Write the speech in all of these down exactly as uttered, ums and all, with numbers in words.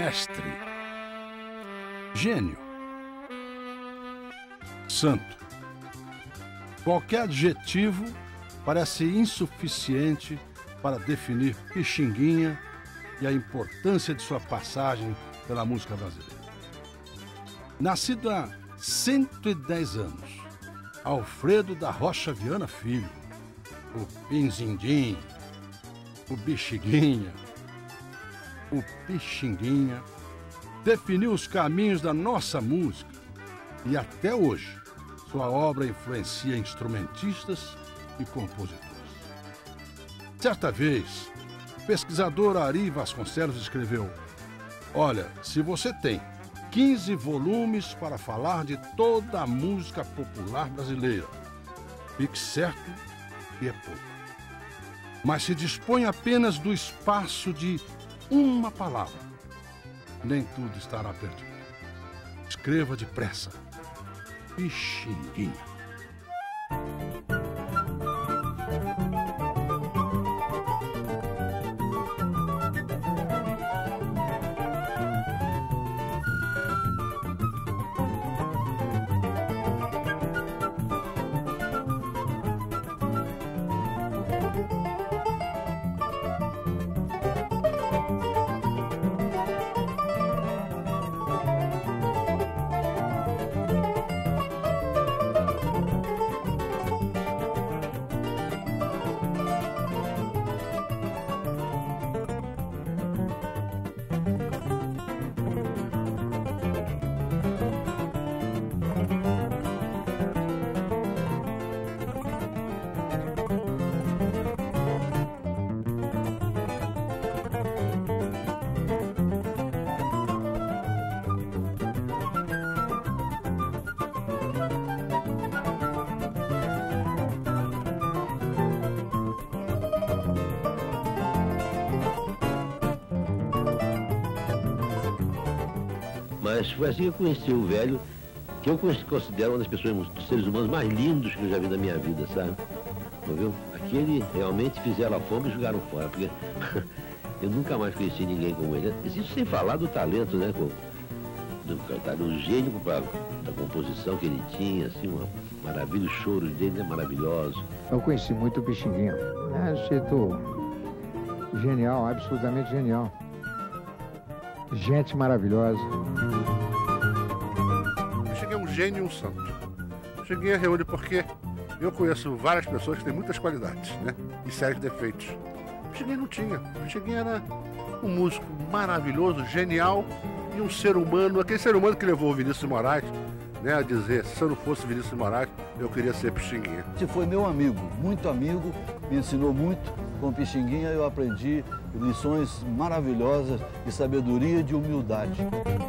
mestre, gênio, santo. Qualquer adjetivo parece insuficiente para definir Pixinguinha e a importância de sua passagem pela música brasileira. Nascido há cento e dez anos, Alfredo da Rocha Viana Filho, o Pinzindim, o Bexiguinha, o Pixinguinha, definiu os caminhos da nossa música e até hoje sua obra influencia instrumentistas e compositores. Certa vez, o pesquisador Ari Vasconcelos escreveu: olha, se você tem quinze volumes para falar de toda a música popular brasileira, fique certo que é pouco. Mas se dispõe apenas do espaço de uma palavra, nem tudo estará perdido. Escreva depressa. Pixinguinha. Mas foi assim que eu conheci o velho, que eu considero uma das pessoas, dos seres humanos mais lindos que eu já vi na minha vida, sabe? Viu? Aquele realmente fizeram a fome e jogaram fora, porque eu nunca mais conheci ninguém como ele. Isso sem falar do talento, né? Do, do gênio pra, da composição que ele tinha, assim, uma maravilha, os choros dele é maravilhoso. Eu conheci muito o Pixinguinha. É um jeito genial, absolutamente genial. Gente maravilhosa. Pixinguinha é um gênio e um santo. Pixinguinha reúne porque eu conheço várias pessoas que têm muitas qualidades, né? E sérios defeitos. Pixinguinha não tinha. Pixinguinha era um músico maravilhoso, genial e um ser humano, aquele ser humano que levou o Vinícius de Moraes, né, a dizer, se eu não fosse Vinícius de Moraes, eu queria ser Pixinguinha. Você foi meu amigo, muito amigo, me ensinou muito. Com Pixinguinha eu aprendi lições maravilhosas de sabedoria e de humildade.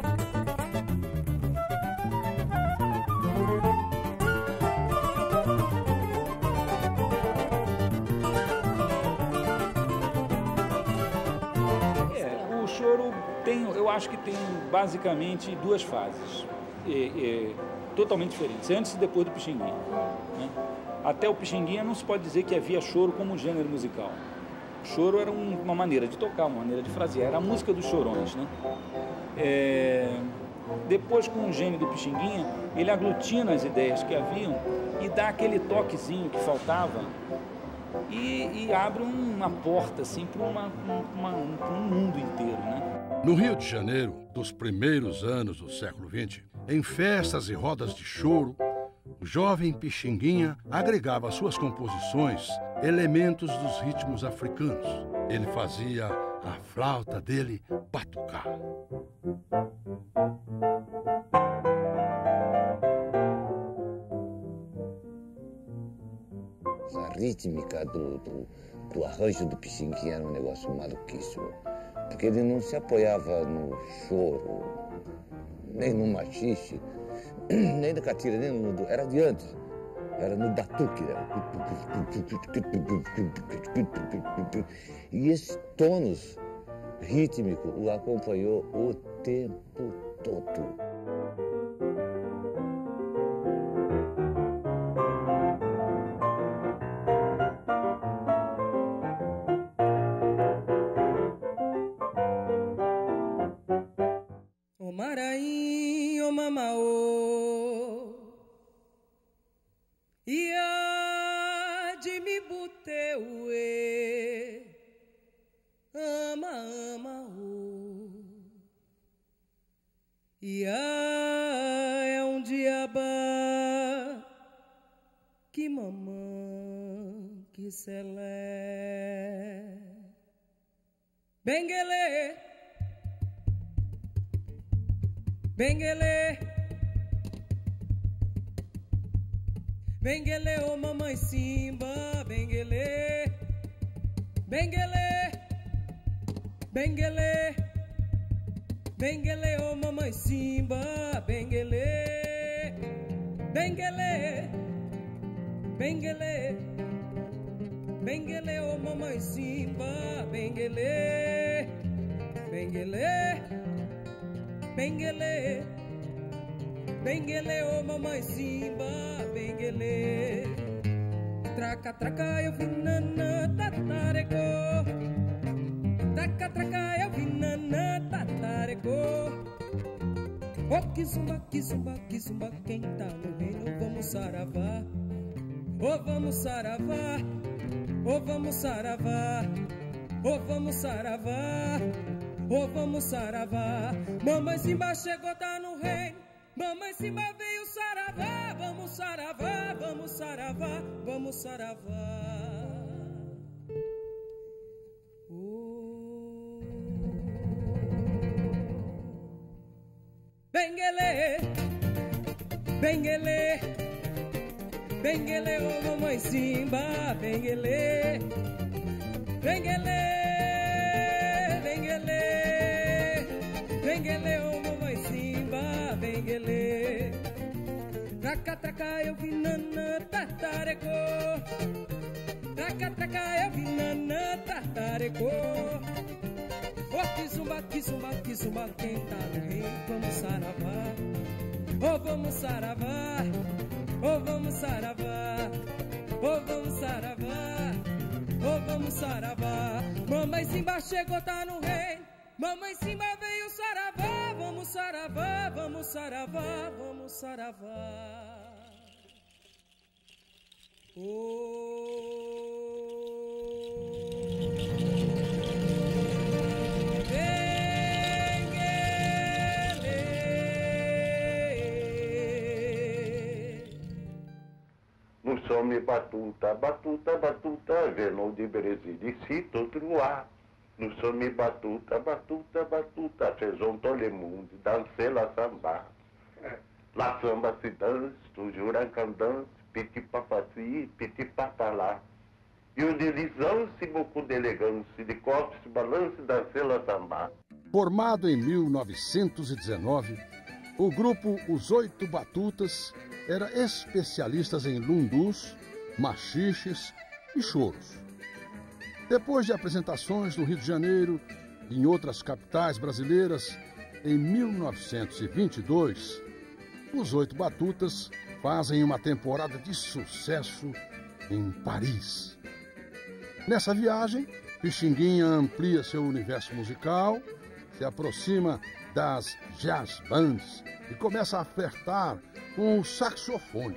É, o choro tem, eu acho que tem basicamente duas fases, é, é, totalmente diferentes, antes e depois do Pixinguinha, né? Até o Pixinguinha não se pode dizer que havia choro como gênero musical. O choro era um, uma maneira de tocar, uma maneira de frasear, era a música dos chorões, né? É, depois, com o gênio do Pixinguinha, ele aglutina as ideias que haviam e dá aquele toquezinho que faltava e, e abre uma porta assim, para uma, uma, um, um mundo inteiro, né? No Rio de Janeiro, dos primeiros anos do século vinte, em festas e rodas de choro, o jovem Pixinguinha agregava às suas composições elementos dos ritmos africanos. Ele fazia a flauta dele batucar. A rítmica do, do, do arranjo do Pixinguinha era um negócio maluquíssimo, porque ele não se apoiava no choro, nem no machixe, nem na catira, nem no... Era de antes. Era no batuque. Né? E esses tônus rítmicos o acompanhou o tempo todo. ama, ama, oh. Ia é um diaba que mamã que selé. Benguele, benguele, benguele, ô oh mamãe Simba, benguele, benguele, benguele, benguele, ô oh mamãe Simba, benguele, benguele, benguele, benguele, ô oh mamãe Simba, benguele, benguele, benguele, benguele, ô oh mamãe Simba, benguele. Traca, traca, eu vi nana, tatarecô. Traca, traca, eu vi nana, tatarecô. Oh, que zumba, que zumba, que zumba, quem tá no reino, vamos saravá. Oh, vamos saravá. Oh, vamos saravá. Oh, vamos saravá. Oh, vamos saravá. Mamãe Simba chegou, tá no reino. Mamãe Simba veio saravá. Vamos saravá, vamos saravá, vamos saravá. Oh. Benguele, benguele, benguele, ô oh mamãe Simba, benguele, benguele, benguele, benguele, ô oh mamãe Simba, benguele. Traca, traca, eu vi nana, tatarecô. Traca, traca, eu vi nana, tatarecô. Oh, que zumba, que zumba, que zumba, quem tá no reino, vamos saravá. Oh, vamos saravá. Oh, vamos saravá. Oh, vamos saravá. Oh, vamos saravá. Mamãe Simba chegou, tá no reino. Mamãe Simba veio saravá. Vamos saravá, vamos saravá, vamos saravá. Oh. No some batuta, batuta, batuta, venons de Brésil, ici tout droit. Nous sommes batuta, batuta, batuta, faisons tout le monde danser la samba. La samba se danse, toujours en cadence, petit papa ci, petit papa lá. E o deslizance, beaucoup d'élégance, de corpos se balance, danser la samba. Formado em mil novecentos e dezenove, o grupo Os Oito Batutas era especialista em lundus, machiches e choros. Depois de apresentações no Rio de Janeiro e em outras capitais brasileiras, em mil novecentos e vinte e dois, os Oito Batutas fazem uma temporada de sucesso em Paris. Nessa viagem, Pixinguinha amplia seu universo musical, se aproxima das jazz bands e começa a flertar com o saxofone.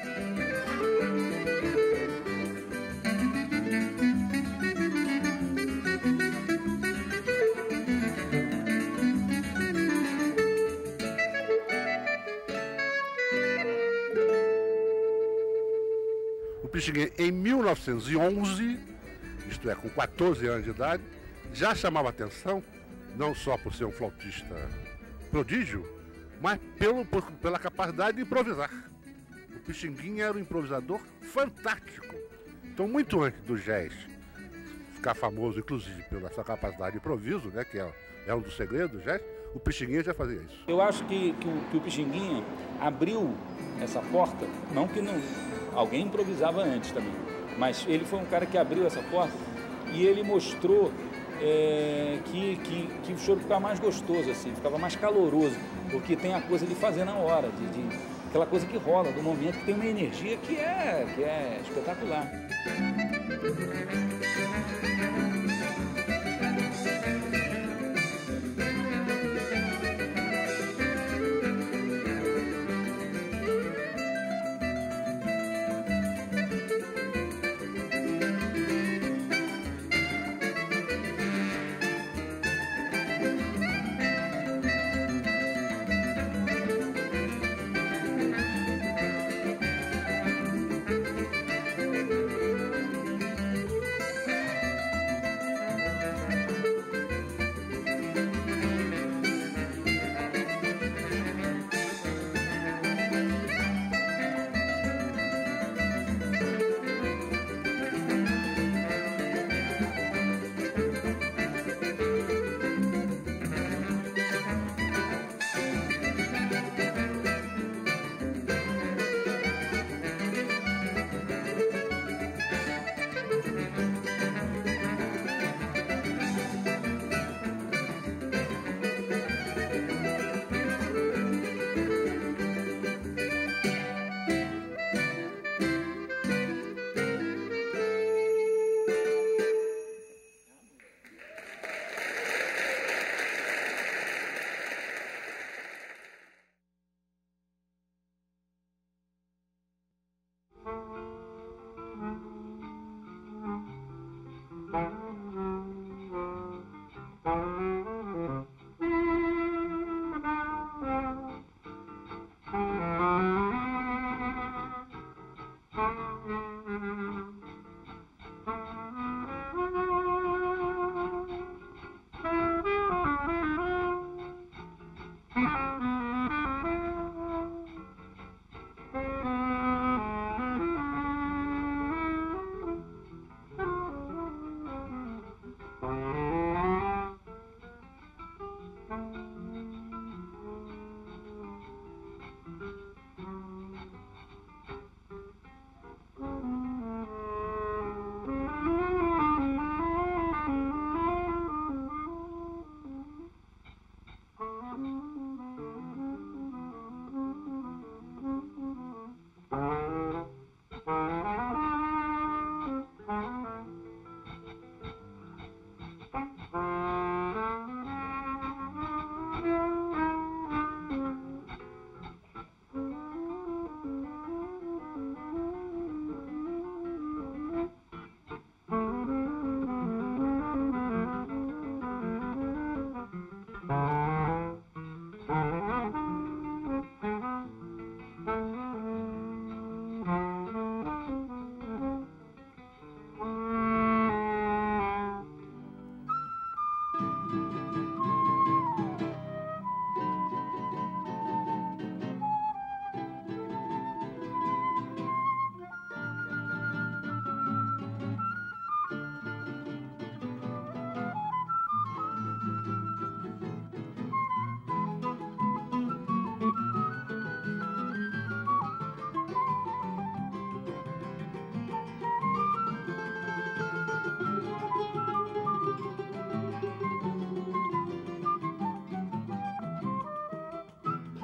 O Pixinguinha, em mil novecentos e onze, isto é, com quatorze anos de idade, já chamava atenção, não só por ser um flautista prodígio, mas pelo, por, pela capacidade de improvisar. O Pixinguinha era um improvisador fantástico. Então, muito antes do jazz ficar famoso, inclusive, pela sua capacidade de improviso, né, que é, é um dos segredos do jazz, o Pixinguinha já fazia isso. Eu acho que, que, o, que o Pixinguinha abriu essa porta, não que não, alguém improvisava antes também, mas ele foi um cara que abriu essa porta e ele mostrou é, que, que, que o choro ficava mais gostoso, assim, ficava mais caloroso, porque tem a coisa de fazer na hora, de, de, aquela coisa que rola do momento, que tem uma energia que é, que é espetacular.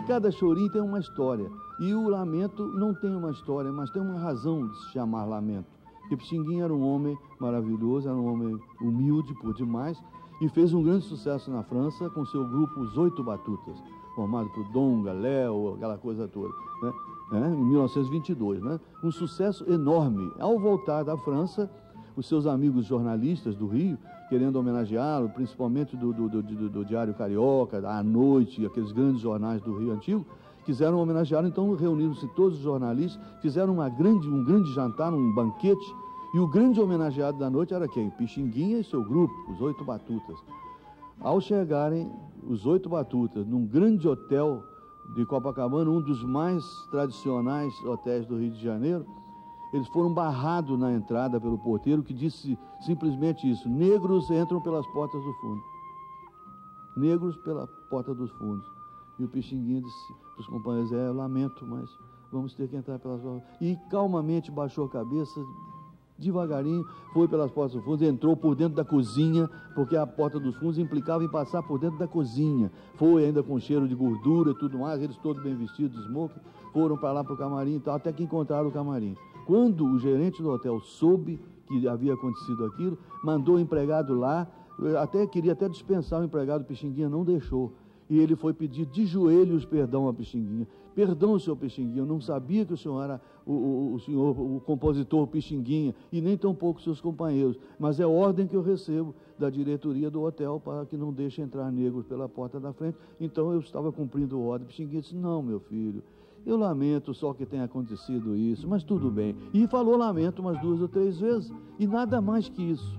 que cada chorinho tem uma história. E o lamento não tem uma história, mas tem uma razão de se chamar lamento. Porque Pixinguinha era um homem maravilhoso, era um homem humilde por demais, e fez um grande sucesso na França com seu grupo Os Oito Batutas, formado por Donga, Léo, aquela coisa toda, né? É, em mil novecentos e vinte e dois. Né? Um sucesso enorme. Ao voltar da França, os seus amigos jornalistas do Rio, querendo homenageá-lo, principalmente do, do, do, do, do Diário Carioca, da Noite, aqueles grandes jornais do Rio Antigo, quiseram homenageá-lo, então reuniram-se todos os jornalistas, fizeram uma grande, um grande jantar, um banquete, e o grande homenageado da noite era quem? Pixinguinha e seu grupo, os Oito Batutas. Ao chegarem os Oito Batutas num grande hotel de Copacabana, um dos mais tradicionais hotéis do Rio de Janeiro, eles foram barrados na entrada pelo porteiro, que disse simplesmente isso: negros entram pelas portas do fundo. Negros pela porta dos fundos. E o Pixinguinha disse para os companheiros: é, eu lamento, mas vamos ter que entrar pelas portas. E calmamente baixou a cabeça, devagarinho, foi pelas portas dos fundos, entrou por dentro da cozinha, porque a porta dos fundos implicava em passar por dentro da cozinha. Foi ainda com cheiro de gordura e tudo mais, eles todos bem vestidos, de smoking, foram para lá para o camarim e tal, até que encontraram o camarim. Quando o gerente do hotel soube que havia acontecido aquilo, mandou o empregado lá, até queria até dispensar o empregado, Pixinguinha não deixou. E ele foi pedir de joelhos perdão a Pixinguinha. Perdão, senhor Pixinguinha, eu não sabia que o senhor era o, o, o senhor, o compositor Pixinguinha, e nem tampouco seus companheiros, mas é ordem que eu recebo da diretoria do hotel para que não deixe entrar negros pela porta da frente. Então eu estava cumprindo a ordem. Pixinguinha disse: não, meu filho, eu lamento só que tenha acontecido isso, mas tudo bem. E falou lamento umas duas ou três vezes, e nada mais que isso.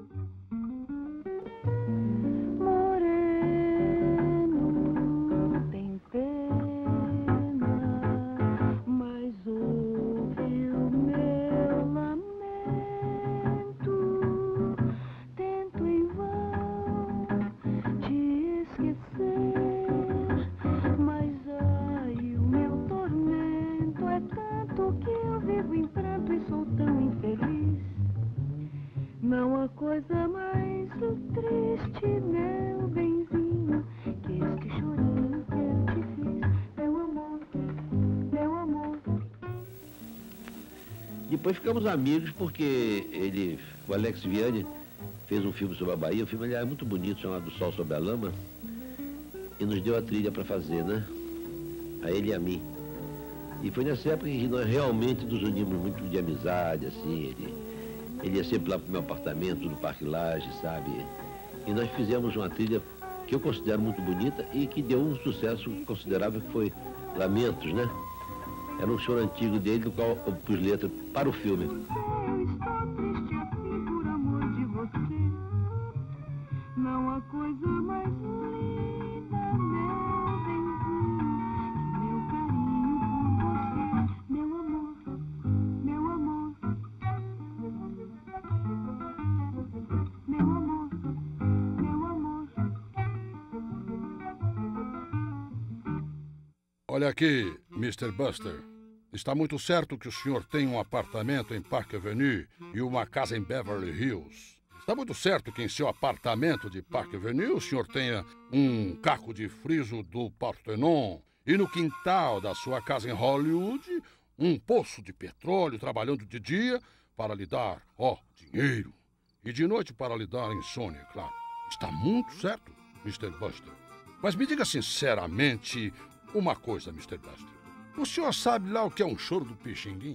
Não há coisa mais triste, meu benzinho, que este chorinho que eu te fiz, meu amor, meu amor. Depois ficamos amigos porque ele, o Alex Vianney, fez um filme sobre a Bahia, um filme, aliás, muito bonito, chamado Do Sol Sobre a Lama, e nos deu a trilha para fazer, né? A ele e a mim. E foi nessa época que nós realmente nos unimos muito de amizade, assim, ele... Ele ia sempre lá para o meu apartamento, no Parque Lage, sabe? E nós fizemos uma trilha que eu considero muito bonita e que deu um sucesso considerável, que foi Lamentos, né? Era um choro antigo dele, do qual eu pus letra para o filme. Eu estou triste assim por amor de você. Não há coisa mais linda, meu benzinho, meu carinho por você, meu amor, meu amor. Meu amor, meu amor. Olha aqui, mister Buster. Está muito certo que o senhor tem um apartamento em Park Avenue e uma casa em Beverly Hills. Está muito certo que em seu apartamento de Park Avenue o senhor tenha um caco de friso do Parthenon e no quintal da sua casa em Hollywood um poço de petróleo trabalhando de dia para lhe dar, ó, dinheiro. E de noite para lhe dar insônia, claro. Está muito certo, mister Buster. Mas me diga sinceramente uma coisa, mister Buster. O senhor sabe lá o que é um choro do Pixinguinha?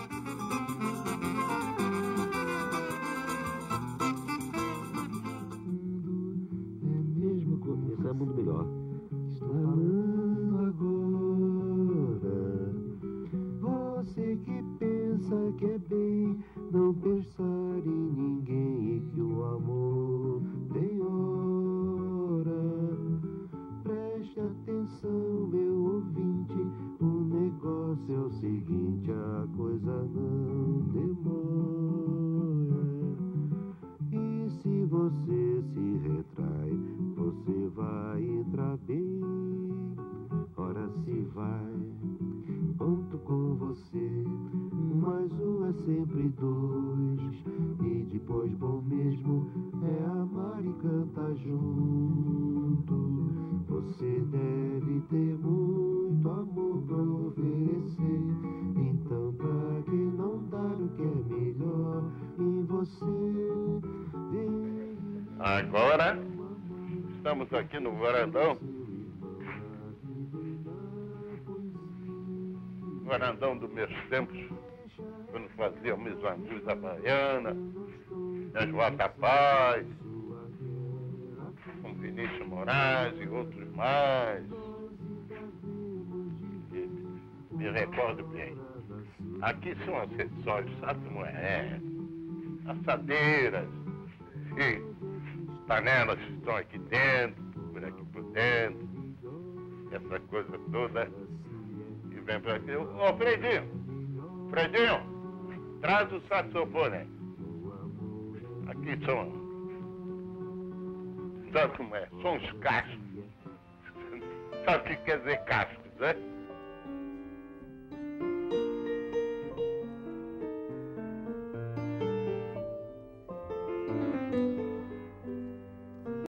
É mesmo começo, é muito melhor. Falando agora, você que pensa que é bem não pensar em ninguém e que o amor tem hora. Preste atenção, meu ouvinte, o negócio é o seguinte, a coisa não demora. E se você se retrai, você vai entrar bem. Ora se vai, conto com você. Mais um é sempre dois, e depois bom mesmo é amar e cantar junto. Você deve ter muito agora estamos aqui no varandão. Varandão dos meus tempos, quando fazia meus angus à baiana, as Vatapaz, com Vinícius Moraes e outros mais. E me recordo bem. Aqui são as sessões, Sato-Moé, assadeiras, e panelas que estão aqui dentro, por aqui por dentro, essa coisa toda. E vem pra aqui. Ô, Fredinho, Fredinho, traz o saxofone. Aqui são, sabe como é? São os cascos. Sabe o que quer dizer cascos, né?